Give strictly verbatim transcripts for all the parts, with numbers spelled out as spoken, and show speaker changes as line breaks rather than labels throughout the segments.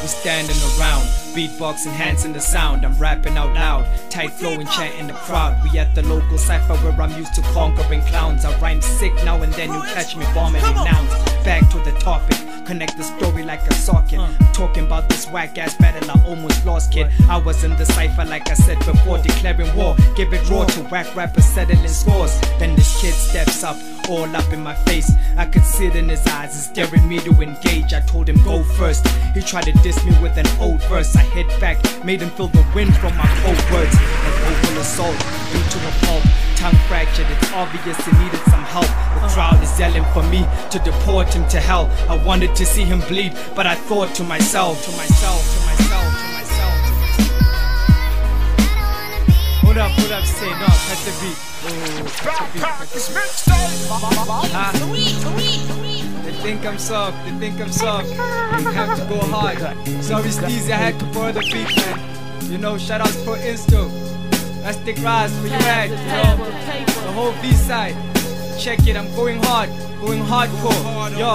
standing around, beatbox enhancing the sound. I'm rapping out loud, tight flowing, chanting the crowd. We at the local cypher where I'm used to conquering clowns. I rhyme sick now and then, you catch me vomiting nouns. Back to the topic, connect the story like a socket. I'm talking about this whack ass battle I almost lost, kid. I was in the cypher like I said before, declaring war. Give it raw to whack rappers settling scores. Then this kid steps up, all up in my face. I could see it in his eyes, he's daring me to engage. I told him go first, he tried to diss me with an old verse. I hit back, made him feel the wind from my cold words. An oval assault, beat to a pulp, tongue fractured, it's obvious he needed some help. The crowd is yelling for me to deport him to hell. I wanted to see him bleed, but I thought to myself, to myself, to myself, to myself, to myself. Hold up, hold up, say no, catch the beat. Oh, catch the beat, catch the beat. Huh? They think I'm soft, they think I'm soft. You have to go hard. Sorry Steezy, I had to borrow the beat, man. You know, shout out Pro Insto. That's the grass where you at, yo. The whole B-side. Check it, I'm going hard, going hardcore, yo.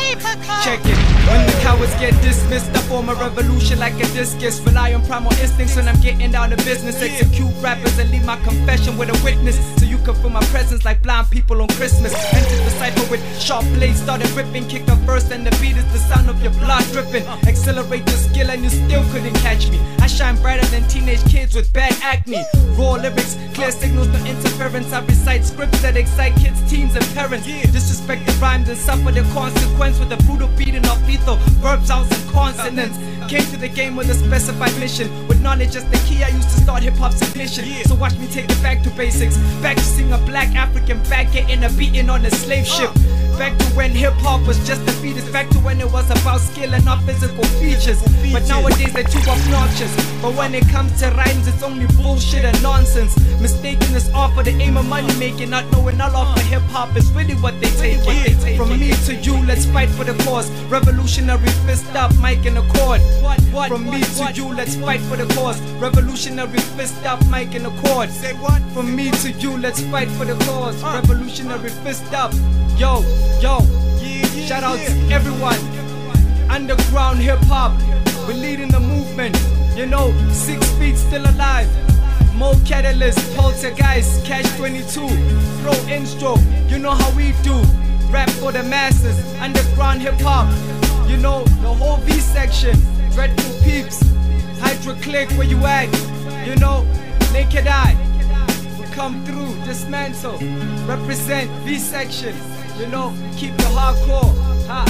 Check it, when the cowards get dismissed, I form a revolution like a discus. Rely on primal instincts when I'm getting down to business. Execute rappers and leave my confession with a witness, so you can feel my presence like blind people on Christmas. Entered the cypher with sharp blades, started ripping. Kick up first and the beat is the sound of your blood dripping. Accelerate the skill and you still couldn't catch me. I shine brighter than teenage kids with bad acne. Raw lyrics, clear signals, no interference. I recite scripts that excite kids, teens and parents. Disrespect the rhymes and suffer the consequence with a brutal beating of lethal verbs, sounds and consonants. Came to the game with a specified mission, with knowledge as the key I used to start hip-hop's ignition. So watch me take it back to basics, back to sing a black African, back getting a beating on a slave ship. Back to when hip-hop was just a fetus, back to when it was about skill and not physical features. But nowadays they're too obnoxious, but when it comes to rhymes it's only bullshit and nonsense. Mistaking this art for the aim of money making, not knowing all off for hip-hop is really what they take. From me to you, let's fight for the cause. Revolutionary fist up, mic and a chord. From me to you, let's fight for the cause. Revolutionary fist up, mic and a chord. From me to you, let's fight for the cause. Revolutionary fist up. Yo, yo, shout out to everyone. Underground hip hop, we're leading the movement. You know, six feet still alive. Mo Catalyst, Poltergeist, Cash twenty-two, Flow Instro. You know how we do. Rap for the masses, underground hip hop. You know, the whole V section. Dreadful Peeps, Hydra Click, where you at? You know, Naked Eye. We come through, dismantle, represent V section. You know, keep the hardcore. Ha,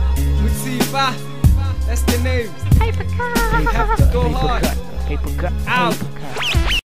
Mutsiba, that's the name.
Paper cut.
You have to go hard.
Paper cut.
Out.